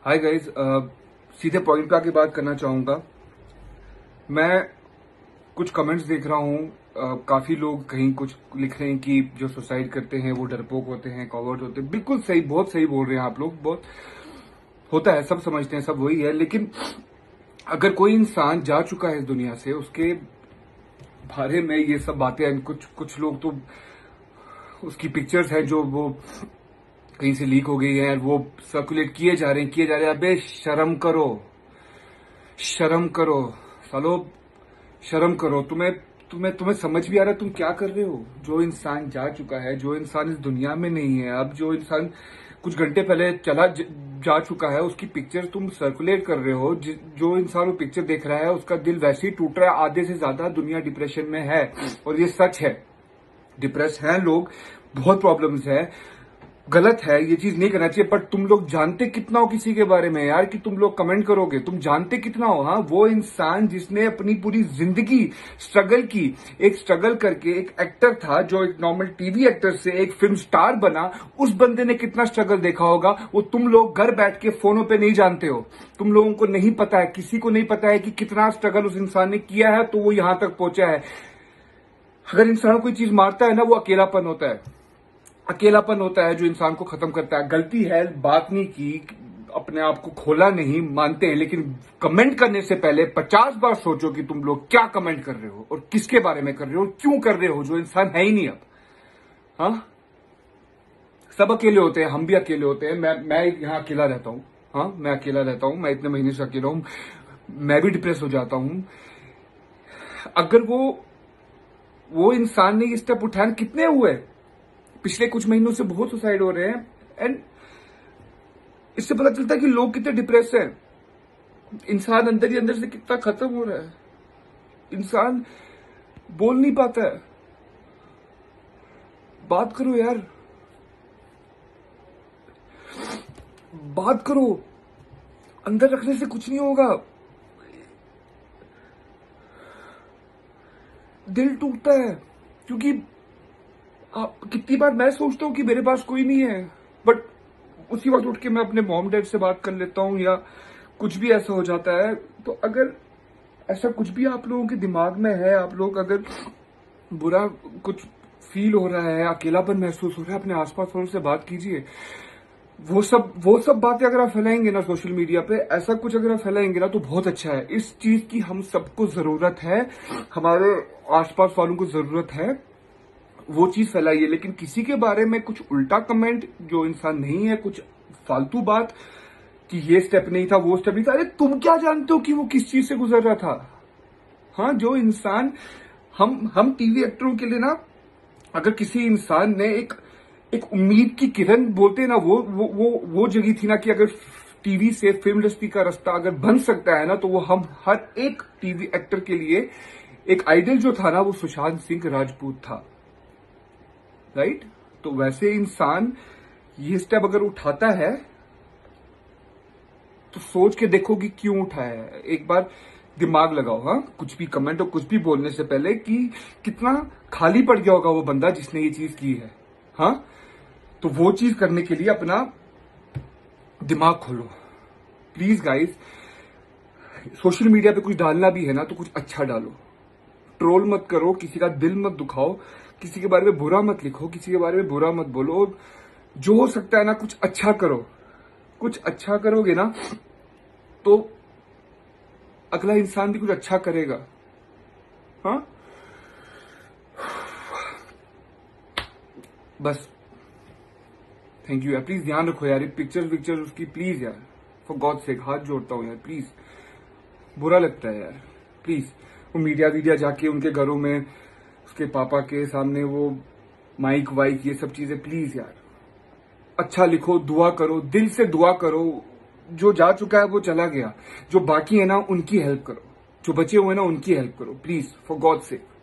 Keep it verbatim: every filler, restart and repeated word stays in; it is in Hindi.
हाय गाइस, सीधे पॉइंट पे आके बात करना चाहूंगा। मैं कुछ कमेंट्स देख रहा हूँ, uh, काफी लोग कहीं कुछ लिख रहे हैं कि जो सुसाइड करते हैं वो डरपोक होते हैं, कॉवर्ट होते हैं। बिल्कुल सही, बहुत सही बोल रहे हैं आप लोग। बहुत होता है, सब समझते हैं, सब वही है। लेकिन अगर कोई इंसान जा चुका है इस दुनिया से, उसके बारे में ये सब बातें, कुछ कुछ लोग तो उसकी पिक्चर्स हैं जो वो कहीं से लीक हो गई है, वो सर्कुलेट किए जा रहे हैं किए जा रहे हैं अबे शर्म करो, शर्म करो सालो, शर्म करो। तुम्हें तुम्हें तुम्हें समझ भी आ रहा है तुम क्या कर रहे हो? जो इंसान जा चुका है, जो इंसान इस दुनिया में नहीं है अब, जो इंसान कुछ घंटे पहले चला ज, जा चुका है, उसकी पिक्चर तुम सर्कुलेट कर रहे हो। ज, जो इंसान वो पिक्चर देख रहा है उसका दिल वैसे ही टूट रहा है। आधे से ज्यादा दुनिया डिप्रेशन में है और ये सच है। डिप्रेस हैं लोग, बहुत प्रॉब्लम्स है। गलत है, ये चीज नहीं करना चाहिए। बट तुम लोग जानते कितना हो किसी के बारे में यार, कि तुम लोग कमेंट करोगे? तुम जानते कितना हो? हाँ, वो इंसान जिसने अपनी पूरी जिंदगी स्ट्रगल की, एक स्ट्रगल करके एक एक्टर था जो एक नॉर्मल टीवी एक्टर से एक फिल्म स्टार बना, उस बंदे ने कितना स्ट्रगल देखा होगा वो तुम लोग घर बैठ के फोनों पे नहीं जानते हो। तुम लोगों को नहीं पता है, किसी को नहीं पता है कि कितना स्ट्रगल उस इंसान ने किया है तो वो यहां तक पहुंचा है। अगर इंसान कोई चीज मारता है ना, वो अकेलापन होता है। अकेलापन होता है जो इंसान को खत्म करता है। गलती है, बात नहीं की, अपने आप को खोला नहीं, मानते हैं। लेकिन कमेंट करने से पहले पचास बार सोचो कि तुम लोग क्या कमेंट कर रहे हो और किसके बारे में कर रहे हो और क्यों कर रहे हो, जो इंसान है ही नहीं अब। हाँ, सब अकेले होते हैं, हम भी अकेले होते हैं। मैं मैं यहां अकेला रहता हूं। हाँ, मैं अकेला रहता हूं। मैं इतने महीने से अकेला हूं। मैं भी डिप्रेस हो जाता हूं। अगर वो वो इंसान ने ये स्टेप उठाया, कितने हुए पिछले कुछ महीनों से, बहुत सुसाइड हो रहे हैं। एंड इससे पता चलता है कि लोग कितने डिप्रेस हैं। इंसान अंदर ही अंदर से कितना खत्म हो रहा है। इंसान बोल नहीं पाता है। बात करो यार, बात करो। अंदर रखने से कुछ नहीं होगा। दिल टूटता है क्योंकि आप, कितनी बार मैं सोचता हूं कि मेरे पास कोई नहीं है, बट उसी वक्त उठ के मैं अपने मॉम डैड से बात कर लेता हूं या कुछ भी ऐसा हो जाता है। तो अगर ऐसा कुछ भी आप लोगों के दिमाग में है, आप लोग अगर बुरा कुछ फील हो रहा है, अकेलापन महसूस हो रहा है, अपने आसपास वालों से बात कीजिए। वो सब वो सब बातें अगर आप फैलाएंगे ना सोशल मीडिया पे, ऐसा कुछ अगर आप फैलाएंगे ना तो बहुत अच्छा है। इस चीज की हम सबको जरूरत है, हमारे आसपास वालों को जरूरत है। वो चीज फैलाइए, लेकिन किसी के बारे में कुछ उल्टा कमेंट, जो इंसान नहीं है, कुछ फालतू बात कि ये स्टेप नहीं था, वो स्टेप नहीं था। अरे तुम क्या जानते हो कि वो किस चीज से गुजर रहा था? हाँ, जो इंसान, हम हम टीवी एक्टरों के लिए ना, अगर किसी इंसान ने एक एक उम्मीद की किरण बोलते हैं ना, वो वो वो वो जगह थी ना कि अगर टीवी से फिल्म इंडस्ट्री का रास्ता अगर बन सकता है ना, तो वो हम हर एक टीवी एक्टर के लिए एक आइडल जो था ना, वो सुशांत सिंह राजपूत था। राइट? तो वैसे इंसान ये स्टेप अगर उठाता है तो सोच के देखो कि क्यों उठाया है। एक बार दिमाग लगाओ। हाँ, कुछ भी कमेंट और कुछ भी बोलने से पहले कि कितना खाली पड़ गया होगा वो बंदा जिसने ये चीज की है। हाँ, तो वो चीज करने के लिए अपना दिमाग खोलो प्लीज गाइस। सोशल मीडिया पे कुछ डालना भी है ना तो कुछ अच्छा डालो। ट्रोल मत करो, किसी का दिल मत दुखाओ, किसी के बारे में बुरा मत लिखो, किसी के बारे में बुरा मत बोलो। जो हो सकता है ना, कुछ अच्छा करो। कुछ अच्छा करोगे ना तो अगला इंसान भी कुछ अच्छा करेगा। हाँ, बस थैंक यू यार। प्लीज ध्यान रखो यार, ये पिक्चर पिक्चर उसकी, प्लीज यार, फॉर गॉड सेक हाथ जोड़ता हूं यार, प्लीज। बुरा लगता है यार, प्लीज। वो मीडिया वीडिया जाके उनके घरों में, उसके पापा के सामने वो माइक वाइक, ये सब चीजें, प्लीज यार अच्छा लिखो, दुआ करो, दिल से दुआ करो। जो जा चुका है वो चला गया, जो बाकी है ना उनकी हेल्प करो, जो बचे हुए हैं ना उनकी हेल्प करो, प्लीज, फॉर गॉड सेक।